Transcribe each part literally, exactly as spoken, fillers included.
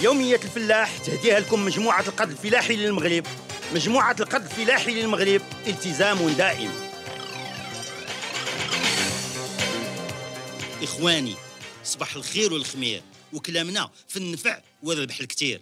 يومية الفلاح تهديها لكم مجموعة القد الفلاحي للمغرب. مجموعة القد الفلاحي للمغرب، التزام دائم. إخواني، صباح الخير والخمير، وكلامنا في النفع والربح الكتير.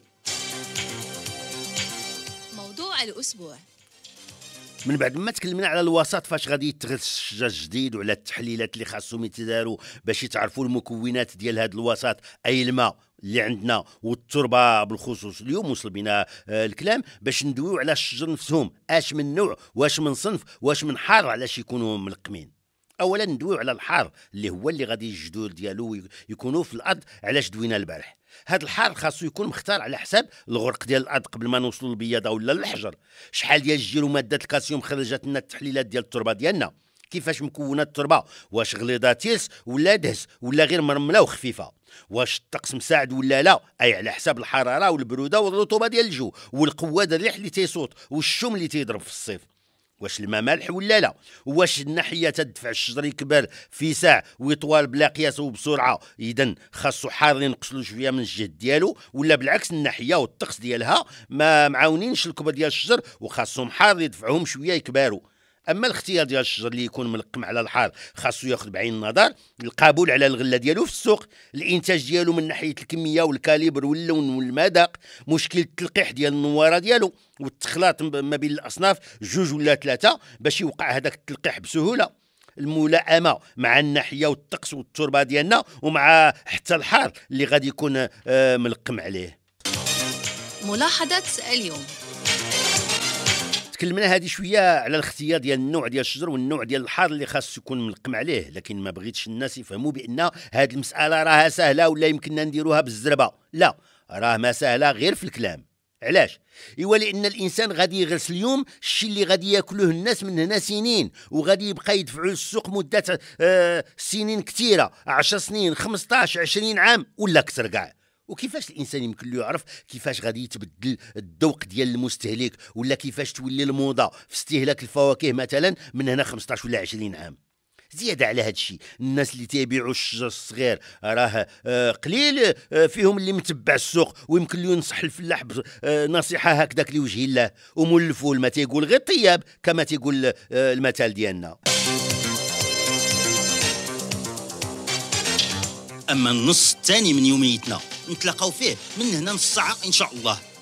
موضوع الأسبوع. من بعد ما تكلمنا على الوسط فاش غادي يتغرس الشجر الجديد وعلى التحليلات اللي خاصهم يتداروا باش يتعرفوا المكونات ديال هذا الوسط، اي الماء اللي عندنا والتربه بالخصوص. اليوم وصل بنا آه الكلام باش ندويو على الشجر نفسهم، اش من نوع، واش من صنف، واش من حار، علاش يكونوا ملقمين. اولا ندويو على الحار اللي هو اللي غادي الجذور ديالو يكونوا في الارض. علاش دوينا البارح؟ هاد الحار خاصو يكون مختار على حساب الغرق ديال الارض قبل ما نوصلوا للبياضه ولا للحجر. شحال ديال الجير وماده الكالسيوم خرجت لنا التحليلات ديال التربه ديالنا، كيفاش مكونه التربه، واش غليظه تيس ولا دهس ولا غير مرمله وخفيفه، واش الطقس مساعد ولا لا، اي على حساب الحراره والبروده والرطوبه ديال الجو والقوه ديال الريح اللي تيصوت والشم اللي تيضرب في الصيف، واش الماء مالح ولا لا، واش الناحيه تدفع الشجر يكبر في ساع ويطول بلا قياس وبسرعه. اذا خاصو حار ينقصلو شويه من الجهد ديالو، ولا بالعكس الناحيه والطقس ديالها ما معاونينش الكبر ديال الشجر وخاصهم حار يدفعهم شويه يكبروا. اما الاختيار ديال الشجر اللي يكون ملقم على الحار خاصو ياخذ بعين النظر القبول على الغله ديالو في السوق، الانتاج ديالو من ناحيه الكميه والكاليبر واللون والمذاق، مشكل التلقيح ديال النواره ديالو والتخلاط ما بين الاصناف جوج ولا ثلاثه باش يوقع هذاك التلقيح بسهوله، الملائمه مع الناحيه والطقس والتربه ديالنا ومع حتى الحار اللي غادي يكون آه ملقم عليه. ملاحظه اليوم. تكلمنا هذه شويه على الاختيار ديال النوع ديال الشجر والنوع ديال الحار اللي خاص يكون ملقم عليه، لكن ما بغيتش الناس يفهموا بان هذه المساله راها سهله ولا يمكننا نديروها بالزربه. لا، راه ما سهله غير في الكلام. علاش؟ ايوا لان الانسان غادي يغرس اليوم الشيء اللي غادي ياكلوه الناس من هنا سنين، وغادي يبقى يدفعوا للسوق مده آه سنين كثيره، عشر سنين، خمسطاش، عشرين عام ولا اكثر كاع. وكيفاش الانسان يمكن له يعرف كيفاش غادي يتبدل الذوق ديال المستهلك، ولا كيفاش تولي الموضه في استهلاك الفواكه مثلا من هنا خمسطاش ولا عشرين عام. زياده على هذا الشيء، الناس اللي تيبيعوا الشجر الصغير راه آه قليل آه فيهم اللي متبع السوق ويمكن له ينصح الفلاح بنصيحه هكذاك لوجه الله، ومولفو ما تيقول غير طياب كما تيقول آه المثل ديالنا. اما النص الثاني من يوميتنا نتلاقاو فيه من هنا نص ساعه ان شاء الله.